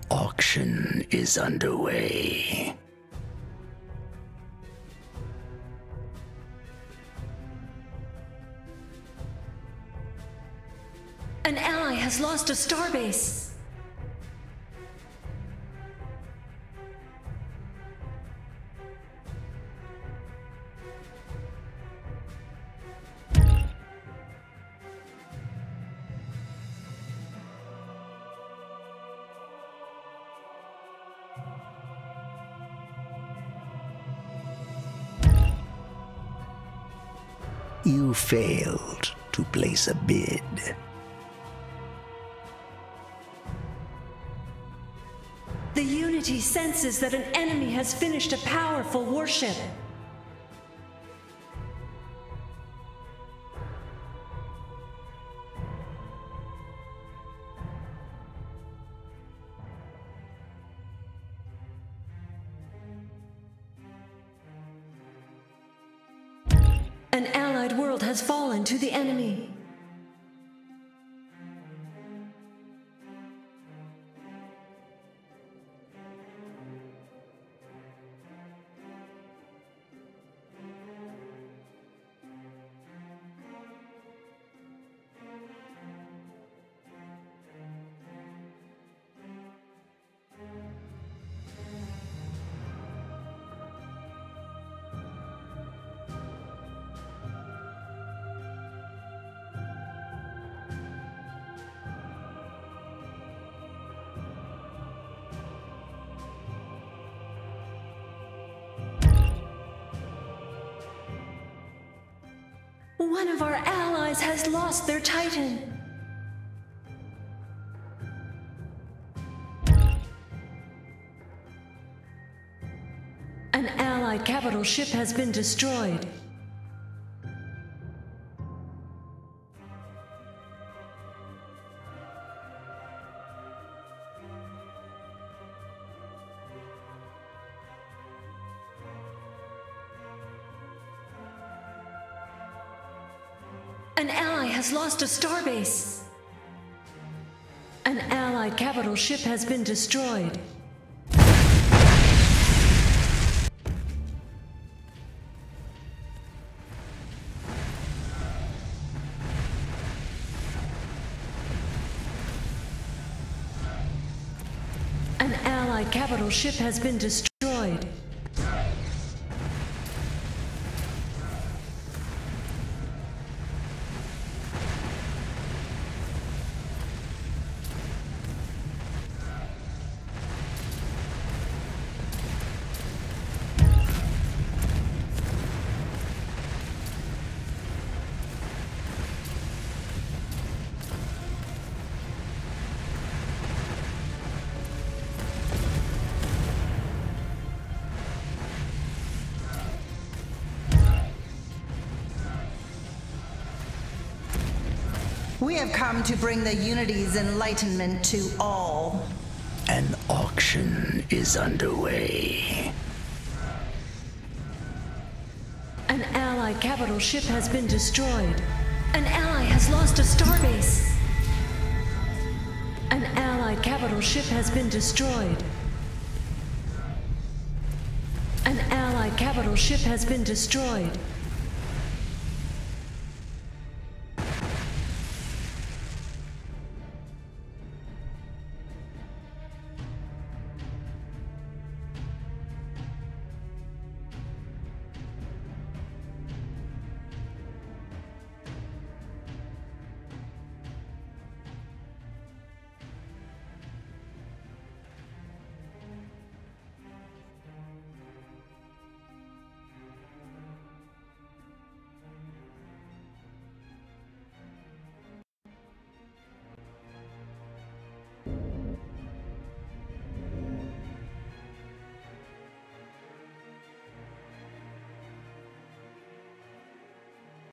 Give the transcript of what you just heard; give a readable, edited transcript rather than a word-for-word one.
auction is underway. An ally has lost a starbase. You failed to place a bid. The Unity senses that an enemy has finished a powerful warship. An allied world has fallen to the enemy. One of our allies has lost their Titan. An allied capital ship has been destroyed. An ally has lost a starbase. An allied capital ship has been destroyed. An allied capital ship has been destroyed. We have come to bring the Unity's enlightenment to all. An auction is underway. An allied capital ship has been destroyed. An ally has lost a starbase. An allied capital ship has been destroyed. An allied capital ship has been destroyed.